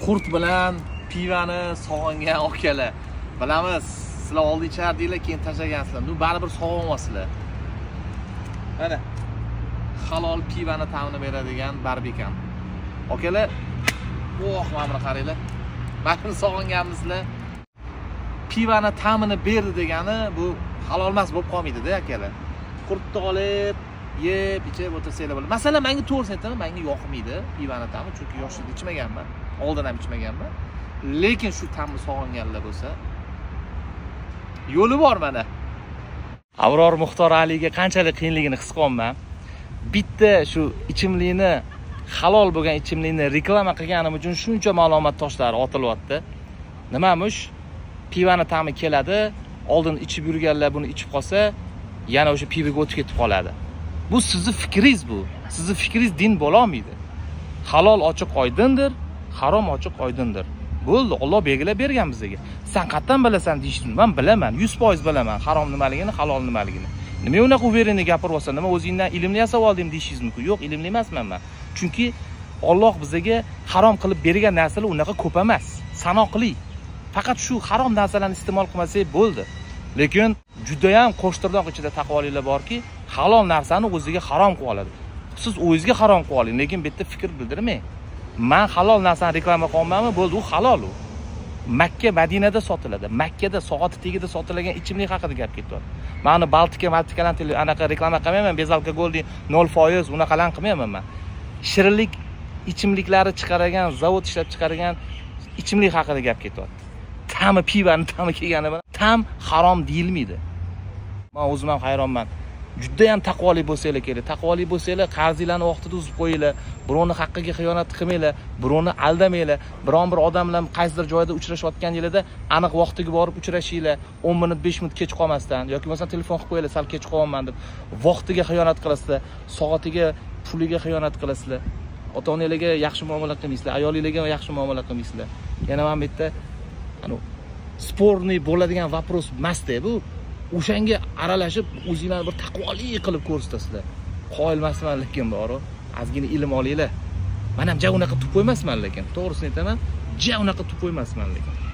qurt bilan pivani sog'ingan okalar. Bilamiz, sizlar oldin ichardinglar, keyin tashlagansizlar. Nu baribir sog'inmasizlar. Mana halol pivani ta'mini beradigan barbekan. Okalar, mana buni qaranglar. Mana sog'inganmizlar. Pivani ta'mini berdi degani bu halol emas bo'lib qolmaydi-da, akalar. Qurtni olib, yeb, ichib o'tirsanglar bo'ladi. Masalan, menga to'g'risini aytaman, menga yoqmaydi pivani ta'mi, chunki yoshlikda ichmaganman, oldin ham ichmaganman. Lekin shu ta'mni sog'inganlar bo'lsa, yo'li bor mana. Avror Muxtor Aliga qanchalik qiyinligini his qilyapman. Bitta shu ichimlikni, halol bo'lgan ichimlikni reklama qilganim uchun shuncha ma'lumot toshlari otilyapti. Nimamish? Pivani ta'mi keladi, oldin ichib yurganlar buni ichib qolsa, yana o'sha pivaga o'tib ketib qoladi. Bu sizning fikringiz bu. Sizning fikringiz din bo'la olmaydi. Halol ochiq oydindir, harom ochiq oydindir. Bo'ldi, Alloh belgilab bergan bizga. Sen qatdan bilasan deyishdim. Men bilaman, 100% bilaman harom nimaligini, halol nimaligini. Nima unaqa uverini gapirib olsa, nima o'zingdan ilmli yasab oldim deyishingiz mumkin. Yo'q, ilmli emasman men. Chunki Alloh bizga harom qilib bergan narsalar unaqa ko'p emas, sanoqli. Faqat shu harom narsalarni iste'mol qilmasak bo'ldi. Lekin juda ham qo'shtirnoq ichida taqvoliklar borki, halol narsani o'ziga harom qilib oladi. Siz o'zingizga harom qilib oling, lekin bu yerda fikr bildirmang. Men halol narsani reklama qilmayman, bo'ldi, u halol u. Makka, Madinada sotiladi. Makkada soati tegida sotilgan ichimlik haqida gap ketyapti. Men Baltika anaqa reklama qilmayman, Bezalka Golding 0% unaqalan qilmayman men. Shirinlik ichimliklari chiqargan, zavod ishlab chiqargan ichimlik haqida gap ketyapti. Ta'mi pivani ta'mi kelgani bilan tam harom deyilmaydi. Men o'zim ham hayronman. Juda ham taqvoli bo'lsanglar kerak. Taqvoli bo'lsanglar, qarzinglarni vaqtida uzib qo'yinglar. Birovni haqqiga xiyonat qilmanglar, birovni aldamanglar. Biron bir odam bilan qaysidir joyda uchrashayotganingizda aniq vaqtiga borib uchrashinglar. 10 minut, 5 minut kech qolmasdan yoki bo'lmasa telefon qilib qo'yinglar, sal kech qolyapman deb. Vaqtiga xiyonat qilasizlar, soatiga, puliga xiyonat qilasizlar. Ota-onalarga yaxshi muomala qilmaysizlar, ayolinglarga yaxshi muomala qilmaysizlar. Yana ham bu yerda sporniy bo'ladigan вопрос emas-da bu. O'shanga aralashib, o'zinglarni bir taqvoli qilib ko'rsatasizlar. Qoyil emasman lekin bor-ku, ozgina ilm olinglar. Men ham ja unaqa tutib qo'ymasman lekin, to'g'risini aytaman, ja unaqa tutib qo'ymasman lekin.